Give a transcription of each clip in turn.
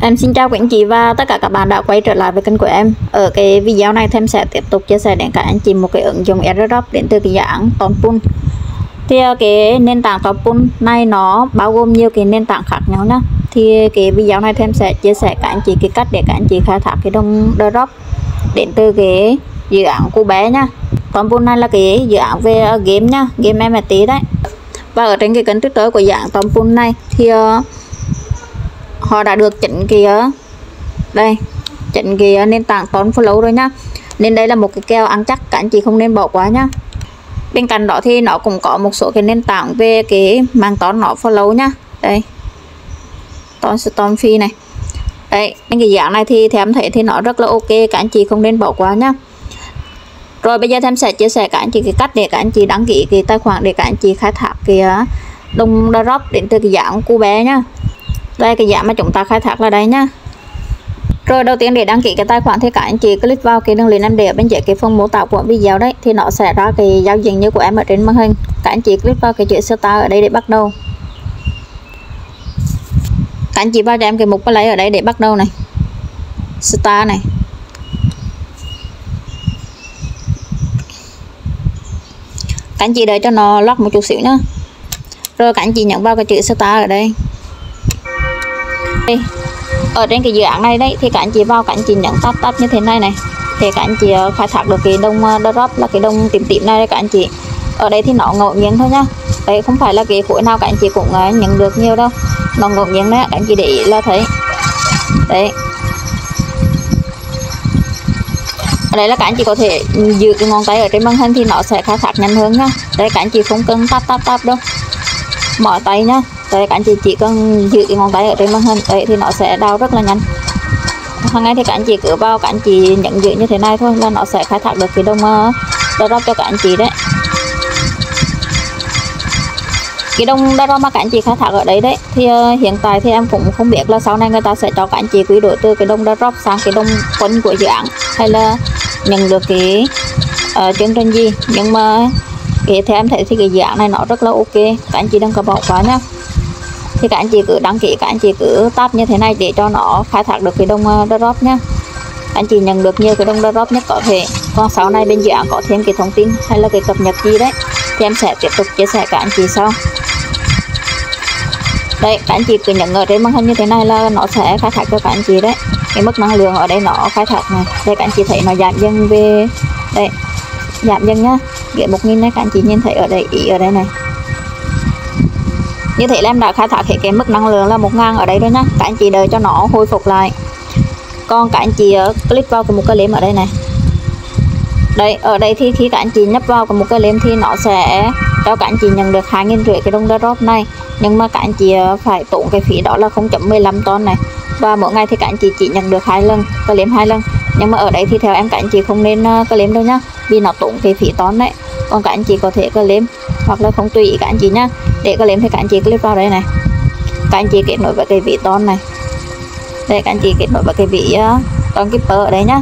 Em xin chào quý anh chị và tất cả các bạn đã quay trở lại với kênh của em. Ở cái video này thì em sẽ tiếp tục chia sẻ đến các anh chị một cái ứng dụng airdrop đến từ cái dạng Tonpool. Thì cái nền tảng Tonpool này nó bao gồm nhiều cái nền tảng khác nhau nhá. Thì cái video này thì em sẽ chia sẻ các anh chị cái cách để các anh chị khai thác cái đồng drop đến từ cái dự án của bé nhá. Tonpool này là cái dự án về game nhá, game NFT đấy. Và ở trên cái kênh Twitter của dạng Tonpool này thì họ đã được chỉnh cái đây, chỉnh cái nền tảng toán flow rồi nhá, nên đây là một cái kèo ăn chắc, các anh chị không nên bỏ qua nhá. Bên cạnh đó thì nó cũng có một số cái nền tảng về cái mảng toán nó flow nhá, đây toán storm fee này đấy, những cái dạng này thì em thấy thì nó rất là ok, các anh chị không nên bỏ qua nhá. Rồi bây giờ em sẽ chia sẻ các anh chị cái cách để các anh chị đăng ký cái tài khoản để các anh chị khai thác cái đồng drop đến từ cái dạng của bé nhá. Đây cái dạng mà chúng ta khai thác là đây nhá. Rồi đầu tiên để đăng ký cái tài khoản thì các anh chị click vào cái đường link em để ở bên dưới cái phần mô tả của video đấy, thì nó sẽ ra cái giao diện như của em ở trên màn hình. Các anh chị click vào cái chữ start ở đây để bắt đầu. Các anh chị vào cho em cái mục play ở đây để bắt đầu này, start này. Các anh chị đợi cho nó lock một chút xíu nhá. Rồi các anh chị nhấn vào cái chữ start ở đây. Ở trên cái dự án này đấy thì các anh chị vào, các anh chị nhấn tab như thế này này, thì các anh chị khai thác được cái đồng drop là cái đồng tím tím này đấy các anh chị. Ở đây thì nó ngẫu nhiên thôi nhá, đấy không phải là cái khối nào các anh chị cũng nhận được nhiều đâu, nó ngẫu nhiên đấy, các anh chị để ý là thấy đấy. Ở đây là các anh chị có thể giữ cái ngón tay ở trên màn hình thì nó sẽ khai thác nhanh hơn nhá. Đây các anh chị không cần tab đâu, mỏi tay nhá. Đây các anh chị chỉ cần giữ cái ngón tay ở trên màn hình đấy thì nó sẽ đào rất là nhanh. Hàng ngày thì các anh chị cứ vào, các anh chị nhận giữ như thế này thôi là nó sẽ khai thác được cái đồng drop cho các anh chị đấy. Cái đồng drop mà các anh chị khai thác ở đấy đấy thì hiện tại thì em cũng không biết là sau này người ta sẽ cho các anh chị quy đổi từ cái đồng drop sang cái đồng quân của dự án, hay là nhận được cái chương trình gì, nhưng mà cái theo em thấy thì cái dự án này nó rất là ok, các anh chị đừng có bỏ qua nhá. Thì các anh chị cứ đăng ký, các anh chị cứ tab như thế này để cho nó khai thác được cái đồng drop nhá. Anh chị nhận được nhiều cái đồng drop nhất có thể. Còn sau này bên dự án có thêm cái thông tin hay là cái cập nhật gì đấy thì em sẽ tiếp tục chia sẻ các anh chị sau. Đây các anh chị cứ nhấn ở trên màn hình như thế này là nó sẽ khai thác cho các anh chị đấy. Cái mức năng lượng ở đây nó khai thác này, đây các anh chị thấy nó giảm dần về đây, giảm dần nhá, ghế 1000 này, các anh chị nhìn thấy ở đây, ý ở đây này. Như thế là em đã khai thác hết cái mức năng lượng là 1000 ở đây rồi nhá. Các anh chị đợi cho nó hồi phục lại. Còn các anh chị click vào cái một cái link ở đây này. Đây ở đây thì khi các anh chị nhấp vào cái một cái link thì nó sẽ cho các anh chị nhận được 2500 cái đồng drop này, nhưng mà các anh chị phải tốn cái phí đó là 0.15 ton này, và mỗi ngày thì các anh chị chỉ nhận được 2 lần, cái link 2 lần. Nhưng mà ở đây thì theo em các anh chị không nên cái link đâu nhá, vì nó tốn cái phí ton đấy. Còn các anh chị có thể cái link hoặc là không, tùy các anh chị nhá. Để cái link thì các anh chị click vào đây này, các anh chị kết nối với cái vị ton này, đây các anh chị kết nối với cái vị ton keeper ở đây nhá.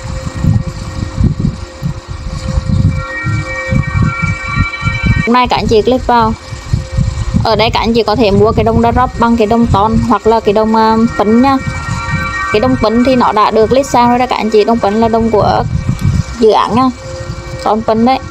Này các anh chị click vào ở đây, các anh chị có thể mua cái đồng drop bằng cái đồng ton hoặc là cái đồng pin nhá. Cái đồng pin thì nó đã được list sang rồi đó các anh chị, đồng pin là đồng của dự án nhá, ton pin đấy.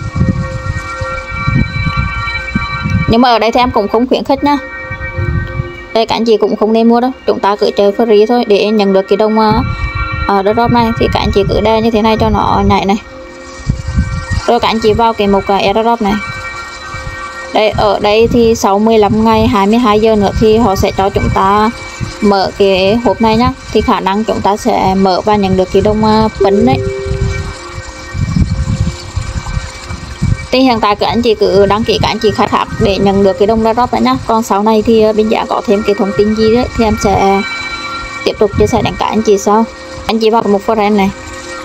Nhưng mà ở đây thì em cũng không khuyến khích nhá. Đây các anh chị cũng không nên mua đâu, chúng ta cứ chơi free thôi để nhận được cái đồng drop này. Thì các anh chị cứ đeo như thế này cho nó nhảy này. Rồi các anh chị vào cái mục airdrop này. Đây ở đây thì sau 15 ngày 22 giờ nữa thì họ sẽ cho chúng ta mở cái hộp này nhá, thì khả năng chúng ta sẽ mở và nhận được cái đồng pin đấy. Thì hiện tại các anh chị cứ đăng ký, các anh chị khai thác để nhận được cái đồng drop đấy nhá. Còn sau này thì bên giá có thêm cái thông tin gì đấy thì em sẽ tiếp tục chia sẻ đến các anh chị sau. Anh chị vào một forum này.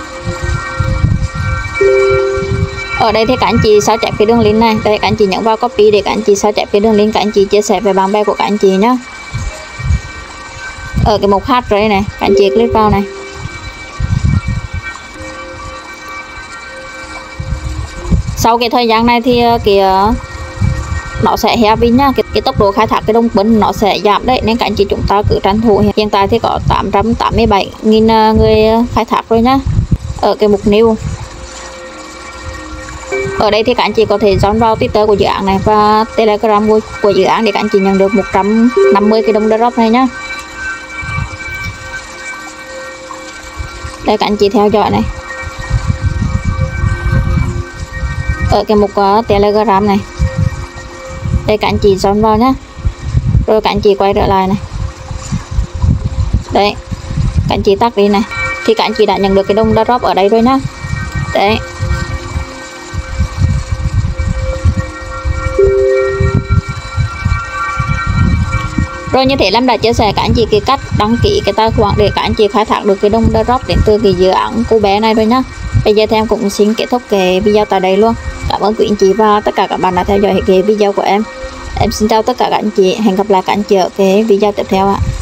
Ở đây thì các anh chị sao chép cái đường link này, đây các anh chị nhấn vào copy để các anh chị sao chép cái đường link, các anh chị chia sẻ với bạn bè của các anh chị nhá. Ở cái mục hát đây này, các anh chị click vào này. Sau cái thời gian này thì nó sẽ heavy nhá, cái tốc độ khai thác cái đồng pin nó sẽ giảm đấy, nên các anh chị chúng ta cứ tranh thủ. Hiện tại thì có 887.000 người khai thác rồi nhá. Ở cái mục new ở đây thì các anh chị có thể join vào Twitter của dự án này và Telegram của dự án để các anh chị nhận được 150 cái đồng drop này nhá. Đây các anh chị theo dõi này, ở cái mục Telegram này, đây các anh chị join vào nhá, rồi các anh chị quay trở lại này, đấy các anh chị tắt đi này, thì các anh chị đã nhận được cái đồng drop ở đây rồi nhá. Đấy, rồi như thế Lâm đã chia sẻ các anh chị cái cách đăng ký cái tài khoản để các anh chị khai thác được cái đồng drop đến từ cái dự án cô bé này rồi nhá. Bây giờ thì em cũng xin kết thúc cái video tại đây luôn. Cảm ơn quý anh chị và tất cả các bạn đã theo dõi cái video của em. Em xin chào tất cả các anh chị, hẹn gặp lại các anh chị ở cái video tiếp theo ạ.